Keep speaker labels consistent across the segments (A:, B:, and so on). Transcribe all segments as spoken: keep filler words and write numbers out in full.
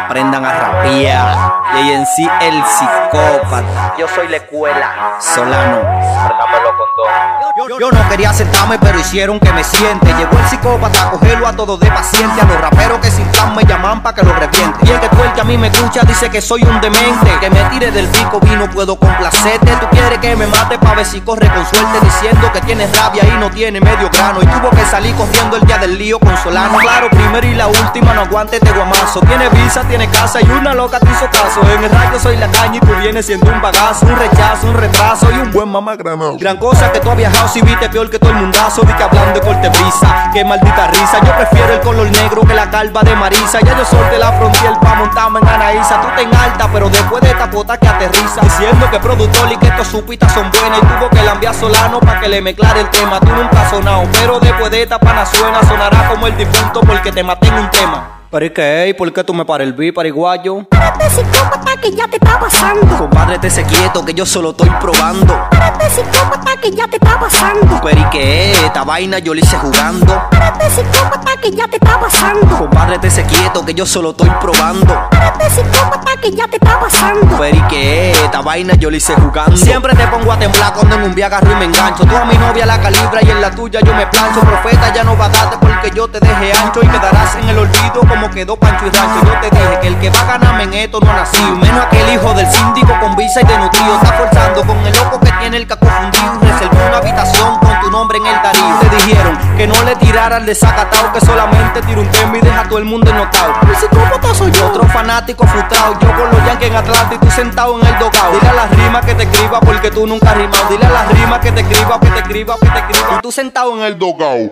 A: aprendan a rapear. Y en sí el psicópata.
B: Yo soy la escuela.
A: Solano.
B: Dámelo con dos.
A: Yo, yo no quería sentarme, pero hicieron que me siente. Llegó el psicópata a cogerlo a todos de paciente. A los raperos que sin plan me llaman pa' que lo reviente. Y el que tú el que a mí me escucha dice que soy un demente, que me tire del pico y no puedo complacerte. Tú quieres que me mate pa' ver si corre con suerte, diciendo que tienes rabia y no tiene medio grano. Y tuvo que salir corriendo el día del lío con Solano. Claro, primero y la última, no aguante este guamazo. Tiene visa, tiene casa y una loca te hizo caso. En el rayo soy la caña y tú vienes siendo un bagazo, un rechazo, un retraso y un buen mamagranado. Gran cosa que tú has viajado si viste peor que todo el mundazo. Di que hablando de corte brisa, qué maldita risa. Yo prefiero el color negro que la calva de Marisa. Ya yo solté la frontier pa' montarme en Anaísa. Tú te en alta, pero después de esta pota que aterriza, diciendo que productor y que estos supitas son buenas. Y tuvo que la enviar Solano pa' que le mezclare el tema. Tú nunca has sonado, pero después de esta pana suena. Sonará como el difunto porque te maté en un tema. ¿Pero y qué? ¿Por qué tú me paras el beat, pariguayo?
C: Párate, psicópata, que ya te está pasando.
A: Compadre, te sé quieto que yo solo estoy probando.
C: Párate, psicópata, que ya te está pasando.
A: ¿Pero y qué? Esta vaina yo la hice jugando.
C: Párate, psicópata, que ya te está pasando.
A: Compadre, te sé quieto que yo solo estoy probando.
C: Párate, psicópata, que ya te está pasando.
A: ¿Pero y qué? Esta vaina yo la hice jugando. Siempre te pongo a temblar cuando en un viaje agarro y me engancho. Tú a mi novia la calibra y en la tuya yo me plancho. Profeta, ya no va a darte porque yo te deje ancho y quedarás en el olvido como quedó Pancho y Rancho. Yo te dije que el que va a ganarme en esto no ha nacido, menos aquel hijo del síndico con visa y de nutrido. Está forzando con el loco que tiene el caco fundido. Reservó una habitación con tu nombre en el Darío. Te dijeron que no le tirara al desacatado, que solamente tira un tema y deja a todo el mundo ennotado.
C: El psicópata soy yo.
A: Otro fanático frustrado, yo con los Yankees en Atlanta y tú sentado en el dogao. Dile a las rimas que te escriba porque tú nunca has rimado. Dile a las rimas que te escriba, que te escriba, que te escriba. Y tú sentado en el dogao.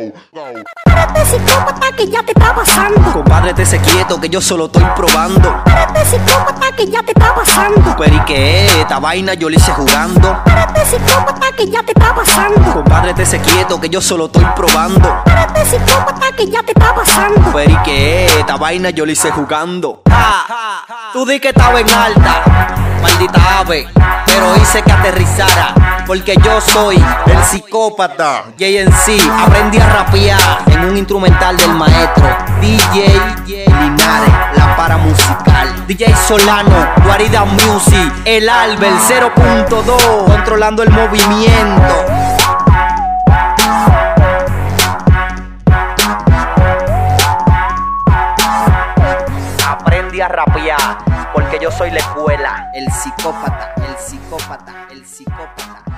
C: Párate, psicópata, que ya te está pasando.
A: Compadre, te sé quieto que yo solo estoy probando.
C: Párate, psicópata, que ya te está pasando.
A: ¿Pero y qué? Esta vaina yo la hice jugando.
C: Párate, psicópata, que ya te está pasando.
A: Compadre, te sé quieto que yo solo estoy probando.
C: Párate, psicópata, que ya te está pasando.
A: ¿Pero y qué? Esta vaina yo la hice jugando. Ja, tú di que estaba en alta, maldita ave, pero hice que aterrizara. Porque yo soy el psicópata. J N C, aprendí a rapear en un instrumental del maestro D J Linares, la para musical. D J Solano, Guarida Music, el Albel cero punto dos, controlando el movimiento. Aprendí a rapear porque yo soy la escuela. El psicópata, el psicópata, el psicópata.